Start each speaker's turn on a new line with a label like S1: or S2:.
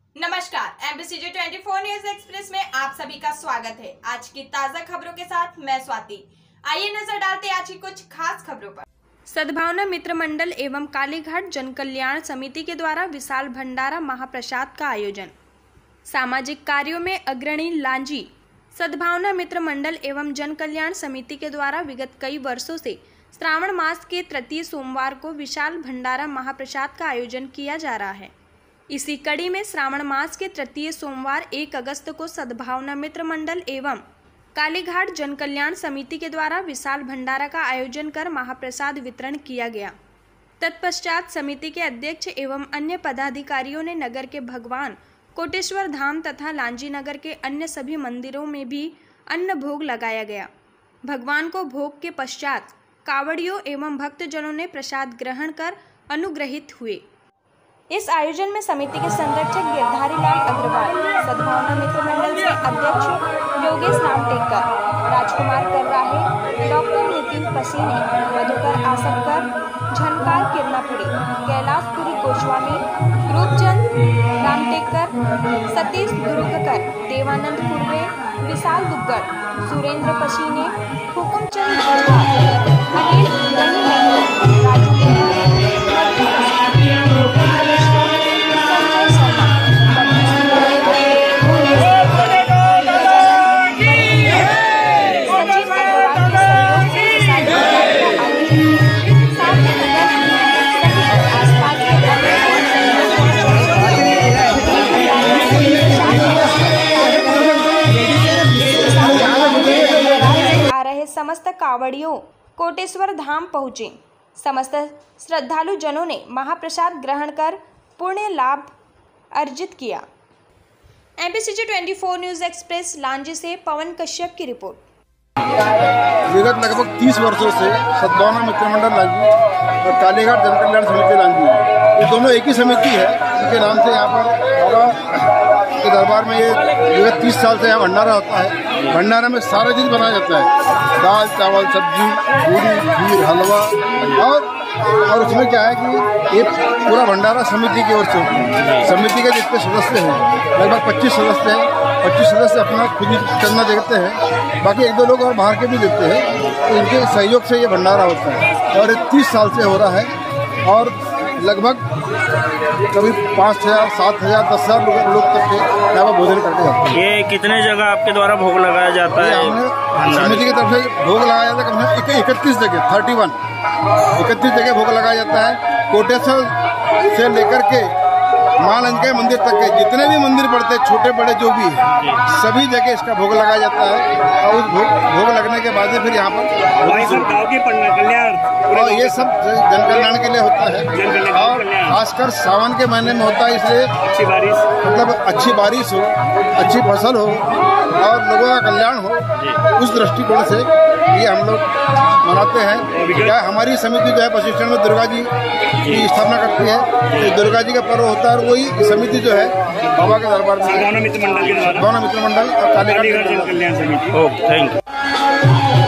S1: नमस्कार, MBCJ 24 news express में आप सभी का स्वागत है। आज की ताजा खबरों के साथ मैं स्वाति। आइए नजर डालते आज की कुछ खास खबरों पर। सद्भावना मित्र मंडल एवं कालीघाट जन कल्याण समिति के द्वारा विशाल भंडारा महाप्रसाद का आयोजन। सामाजिक कार्यों में अग्रणी लांजी सद्भावना मित्र मंडल एवं जन कल्याण समिति के द्वारा विगत कई वर्षों से श्रावण मास के तृतीय सोमवार को विशाल भंडारा महाप्रसाद का आयोजन किया जा रहा है। इसी कड़ी में श्रावण मास के तृतीय सोमवार 1 अगस्त को सद्भावना मित्र मंडल एवं कालीघाट जन कल्याण समिति के द्वारा विशाल भंडारा का आयोजन कर महाप्रसाद वितरण किया गया। तत्पश्चात समिति के अध्यक्ष एवं अन्य पदाधिकारियों ने नगर के भगवान कोटेश्वर धाम तथा लांजी नगर के अन्य सभी मंदिरों में भी अन्न भोग लगाया गया। भगवान को भोग के पश्चात कावड़ियों एवं भक्तजनों ने प्रसाद ग्रहण कर अनुग्रहित हुए। इस आयोजन में समिति के संरक्षक गिरधारी लाल अग्रवाल, सद्भावना मित्र मंडल से अध्यक्ष योगेश नामटेकर, राजकुमार कर्राहे, डॉक्टर नितिन पसीने, मधुकर आसपकर, झनकार किरनापुरी, कैलाशपुरी गोस्वामी, रूपचंद रामटेकर, सतीश दुर्गकर, देवानंद कुर्वे, विशाल दुग्गड़, सुरेंद्र पसीने, हुकुमचंद अनिल राजू समस्त कावड़ियों कोटेश्वर धाम पहुँचे। समस्त श्रद्धालु जनों ने महाप्रसाद ग्रहण कर पुण्य लाभ अर्जित किया। MBCJ 24 न्यूज एक्सप्रेस लांजी से पवन कश्यप की रिपोर्ट।
S2: विगत लगभग 30 वर्षों से सद्भावना मित्र मंडल लांजी और कालीघाट जन कल्याण समिति लांजी, ये दोनों एक ही समिति है। इनके नाम से यहाँ पर बाबा के दरबार में ये विगत 30 साल से यहाँ भंडारा होता है। भंडारा में सारा चीज बनाया जाता है, दाल चावल सब्जी पूरी खीर हलवा और उसमें क्या है कि ये पूरा भंडारा समिति की ओर से होता है। समिति के जितने सदस्य हैं लगभग 25 सदस्य हैं। 25 सदस्य अपना खुद ही चंदा देते हैं, बाकी 1-2 लोग और बाहर के भी देते हैं। तो इनके सहयोग से ये भंडारा होता है और 30 साल से हो रहा है और लगभग कभी 5,000, 7,000, 10,000 लोग तक के यहाँ पर भोजन करते हैं।
S3: ये कितने जगह आपके द्वारा भोग लगाया जाता है?
S2: समिति की तरफ से भोग लगाया जाता है कम से कम 31 जगह 31 जगह भोग लगाया जाता है। कोटेश्वर से लेकर के महालंज के मंदिर तक के जितने भी मंदिर पड़ते हैं छोटे बड़े जो भी है सभी जगह इसका भोग लगाया जाता है। और उस भोग लगने के बाद फिर यहाँ पर और ये सब जन कल्याण के लिए होता है और खासकर सावन के महीने में होता है, इसलिए मतलब अच्छी बारिश हो, अच्छी फसल हो और लोगों का कल्याण हो, उस दृष्टिकोण से ये हम लोग मनाते हैं। क्या हमारी समिति जो है प्रशिक्षण में दुर्गा जी की स्थापना करती है, तो दुर्गा जी का पर्व होता है। वही समिति जो है बाबा के दरबार में सद्भावना मित्र मंडल और कालीघाट जन कल्याण समिति।
S3: Thank you.